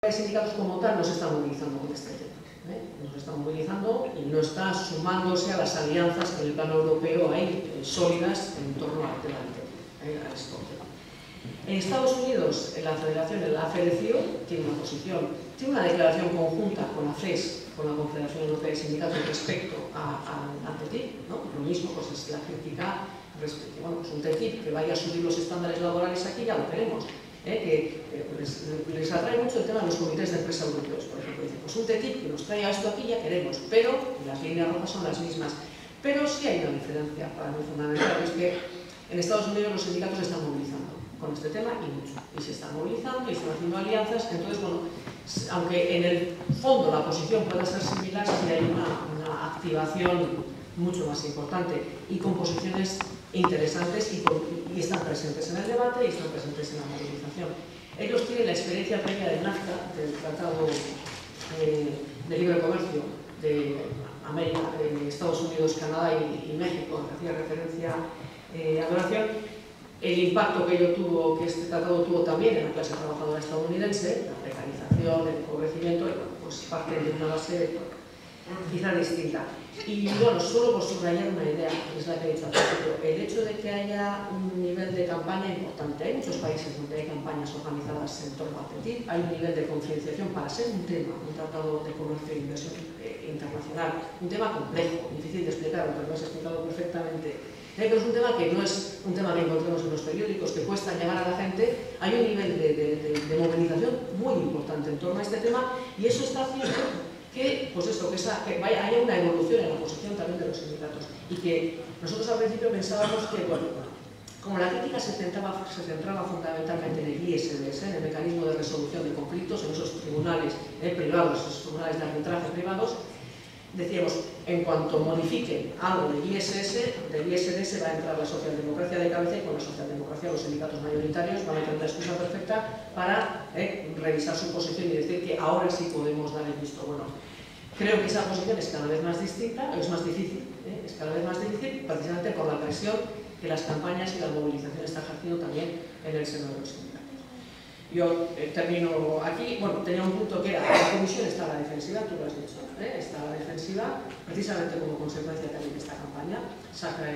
de sindicatos como tal no se está movilizando con este tema. No se está movilizando y no está sumándose a las alianzas que en el plano europeo hay sólidas en torno al tema del a esto. En Estados Unidos, la Federación, el AFL-CIO, tiene una posición, tiene una declaración conjunta con la FES, con la Confederación Europea de Sindicatos, respecto al TTIP, ¿no? Lo mismo, pues es la crítica respecto, bueno, pues un TTIP que vaya a subir los estándares laborales aquí, ya lo tenemos. Que les atrae mucho el tema de los comités de empresa europeos, por ejemplo. Dicen, pues un TTIP que nos traiga esto aquí ya queremos, pero las líneas rojas son las mismas. Pero sí hay una diferencia para mí fundamental, es que en Estados Unidos los sindicatos se están movilizando con este tema y mucho. Y se están movilizando y están haciendo alianzas. Entonces, bueno, aunque en el fondo la posición pueda ser similar, sí hay una activación mucho más importante y con posiciones interesantes y están presentes en el debate y están presentes en la movilización. Ellos tienen la experiencia previa de NAFTA, del Tratado de Libre Comercio de América, de Estados Unidos, Canadá y México, que hacía referencia a Donación. El impacto que este tratado tuvo también en la clase trabajadora estadounidense, la precarización, el empobrecimiento, pues parte de una base quizá distinta. Y bueno, solo por subrayar una idea, que es la que he dicho al principio, el hecho de que haya un nivel de campaña importante. Hay muchos países donde hay campañas organizadas en torno al TTIP, hay un nivel de concienciación para ser un tema, un tratado de comercio e inversión internacional, un tema complejo, difícil de explicar, aunque lo has explicado perfectamente. Pero es un tema que no es un tema que encontremos en los periódicos, que cuesta llegar a la gente. Hay un nivel de movilización muy importante en torno a este tema y eso está haciendo que, pues eso, que haya una evolución en la posición también de los sindicatos. Y que nosotros al principio pensábamos que, bueno, como la crítica se centraba fundamentalmente en el ISDS, en el mecanismo de resolución de conflictos, en esos tribunales privados, esos tribunales de arbitraje privados, decíamos, en cuanto modifiquen algo del ISDS va a entrar la socialdemocracia de cabeza y con la socialdemocracia los sindicatos mayoritarios van a tener la excusa perfecta para revisar su posición y decir que ahora sí podemos dar el visto bueno. Creo que esa posición es cada vez más distinta, es más difícil, es cada vez más difícil precisamente por la presión que las campañas y la movilización están ejerciendo también en el seno de los sindicatos. Yo termino aquí. Bueno, tenía un punto que era, la comisión está a la defensiva, tú lo has dicho, está a la defensiva, precisamente como consecuencia también de esta campaña. Saca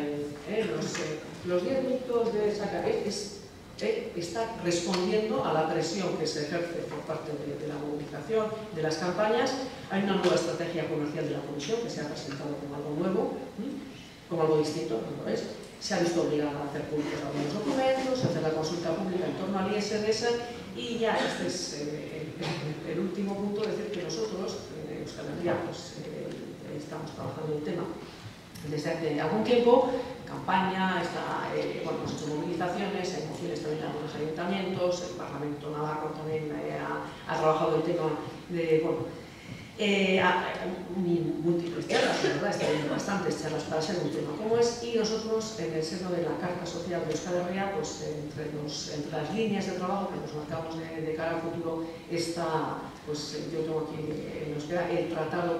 los 10 minutos de Saca está respondiendo a la presión que se ejerce por parte de la movilización, de las campañas. Hay una nueva estrategia comercial de la comisión que se ha presentado como algo nuevo, como algo distinto, ¿no lo es? Se ha visto obligada a hacer públicos algunos documentos, a hacer la consulta pública en torno al ISDS y ya este es el último punto, decir que nosotros en Euskal Herria pues, estamos trabajando el tema desde hace algún tiempo, campaña, bueno, hemos hecho movilizaciones, hay mociones también en algunos ayuntamientos, el Parlamento Navarro también ha trabajado el tema de, bueno, múltiples charlas, la verdad, está habiendo bastantes charlas para ser un tema como es, y nosotros en el seno de la Carta Social de Euskal Herria, pues entre las líneas de trabajo que nos marcamos de cara al futuro está, pues yo tengo aquí en euskera el Tratado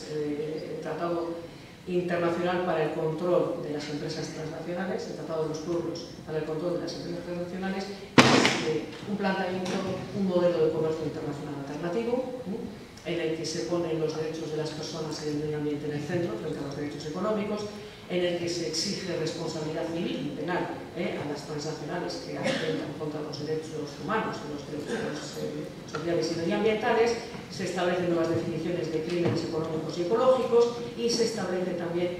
Internacional para el Control de las Empresas Transnacionales, el Tratado de los Pueblos para el Control de las Empresas Transnacionales, es un planteamiento, un modelo de comercio internacional alternativo, en el que se ponen los derechos de las personas y del medio ambiente en el centro, frente a los derechos económicos, en el que se exige responsabilidad civil y penal a las transnacionales que atentan contra los derechos humanos y los derechos sociales y medioambientales. Se establecen nuevas definiciones de crímenes económicos y ecológicos y se establece también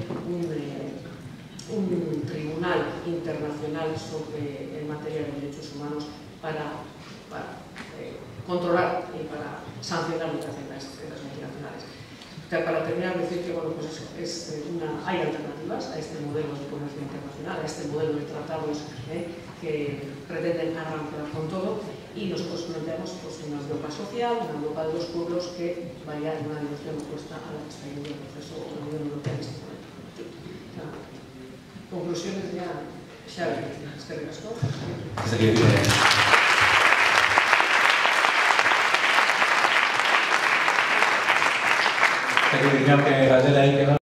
un tribunal internacional en materia de derechos humanos para controlar y para sancionar lo que hacen las multinacionales. Para terminar, decir que bueno, pues eso, hay alternativas a este modelo de comercio internacional, a este modelo de tratados que pretenden arrancar con todo, y nosotros planteamos pues, una Europa social, una Europa de los pueblos que vaya en una dirección opuesta a la que está yendo el proceso de la Unión Europea en este momento. Conclusiones ya, Xavi, eskerrik asko. Creo que galdera